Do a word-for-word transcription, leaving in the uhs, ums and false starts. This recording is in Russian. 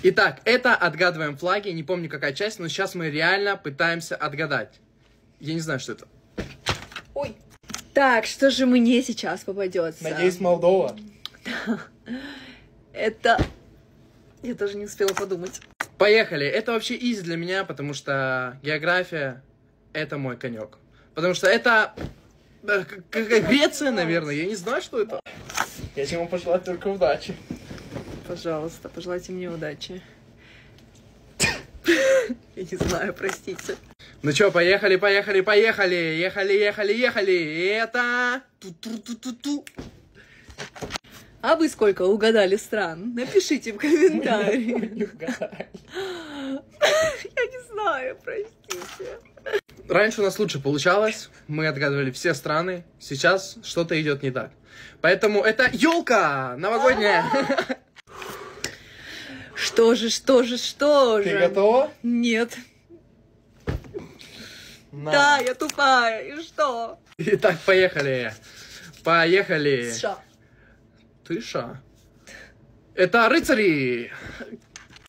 Итак, это отгадываем флаги. Не помню, какая часть, но сейчас мы реально пытаемся отгадать. Я не знаю, что это. Ой. Так, что же мне сейчас попадется? Надеюсь, Молдова. Это... Я даже не успела подумать. Поехали. Это вообще изи для меня, потому что география — это мой конек. Потому что это... Греция, наверное. Я не знаю, что это. Я тебе могу пожелать только удачи. Пожалуйста, пожелайте мне удачи. Я не знаю, простите. Ну чё, поехали, поехали, поехали. Ехали, ехали, ехали. И это... Ту-ту-ту-ту-ту. А вы сколько угадали стран? Напишите в комментарии. Не угадали. Я не знаю, простите. Раньше у нас лучше получалось. Мы отгадывали все страны. Сейчас что-то идет не так. Поэтому это елка новогодняя. Что же, что же, что же? Ты готова? Нет. На. Да, я тупая. И что? Итак, поехали. Поехали. США. Ты ша? Это рыцари.